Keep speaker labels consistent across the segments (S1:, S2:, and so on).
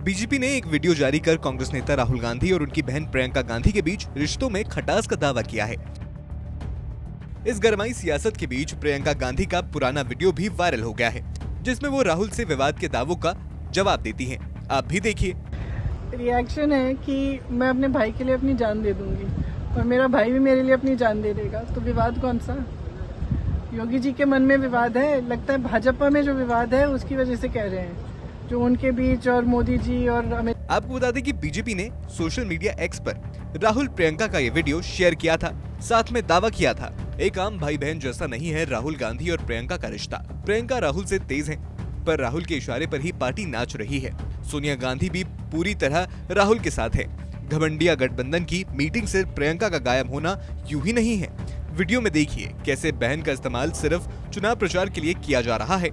S1: BJP ने एक video जारी कर कांग्रेस नेता राहुल गांधी और उनकी बहन प्रियंका गांधी के बीच रिश्तों में खटास का दावा किया है। इस गरमाई सियासत के बीच प्रियंका गांधी का पुराना वीडियो भी वायरल हो गया है, जिसमें वो राहुल से विवाद के दावों का जवाब देती हैं। आप भी देखिए।
S2: रिएक्शन है कि मैं अपने भाई के लिए अपनी जान दे दूंगी और मेरा भाई भी मेरे लिए अपनी जान दे देगा, तो विवाद कौन सा? योगी जी के मन में विवाद है, लगता है भाजपा में जो विवाद है उसकी वजह से कह रहे हैं, जो उनके बीच और मोदी जी और अमित।
S1: आपको बता दें कि बीजेपी ने सोशल मीडिया एक्स पर राहुल प्रियंका का ये वीडियो शेयर किया था, साथ में दावा किया था एक आम भाई बहन जैसा नहीं है राहुल गांधी और प्रियंका का रिश्ता। प्रियंका राहुल से तेज है, पर राहुल के इशारे पर ही पार्टी नाच रही है। सोनिया गांधी भी पूरी तरह राहुल के साथ है। घमंडिया गठबंधन की मीटिंग से प्रियंका का गायब होना यूं ही नहीं है। वीडियो में देखिए कैसे बहन का इस्तेमाल सिर्फ चुनाव प्रचार के लिए किया जा रहा है।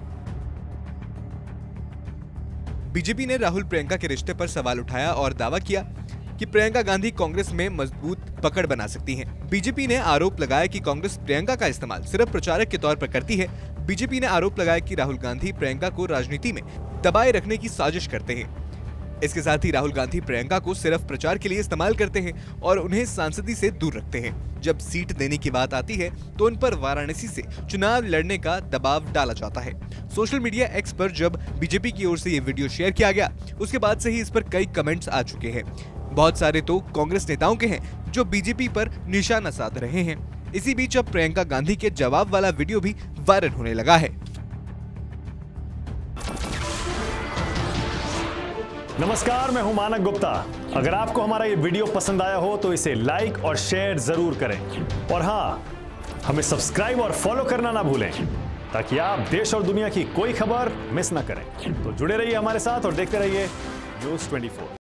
S1: बीजेपी ने राहुल प्रियंका के रिश्ते पर सवाल उठाया और दावा किया कि प्रियंका गांधी कांग्रेस में मजबूत पकड़ बना सकती हैं। बीजेपी ने आरोप लगाया कि कांग्रेस प्रियंका का इस्तेमाल सिर्फ प्रचारक के तौर पर करती है। बीजेपी ने आरोप लगाया कि राहुल गांधी प्रियंका को राजनीति में दबाए रखने की साजिश करते हैं। इसके साथ ही राहुल गांधी प्रियंका को सिर्फ प्रचार के लिए इस्तेमाल करते हैं और उन्हें सांसदी से दूर रखते हैं। जब सीट देने की बात आती है तो उन पर वाराणसी से चुनाव लड़ने का दबाव डाला जाता है। सोशल मीडिया एक्स पर जब बीजेपी की ओर से ये वीडियो शेयर किया गया, उसके बाद से ही इस पर कई कमेंट्स आ चुके हैं। बहुत सारे तो कांग्रेस नेताओं के हैं जो बीजेपी पर निशाना साध रहे हैं। इसी बीच अब प्रियंका गांधी के जवाब वाला वीडियो भी वायरल होने लगा है।
S3: नमस्कार, मैं हूं मानक गुप्ता। अगर आपको हमारा ये वीडियो पसंद आया हो तो इसे लाइक और शेयर जरूर करें, और हाँ, हमें सब्सक्राइब और फॉलो करना ना भूलें ताकि आप देश और दुनिया की कोई खबर मिस ना करें। तो जुड़े रहिए हमारे साथ और देखते रहिए न्यूज़ 24।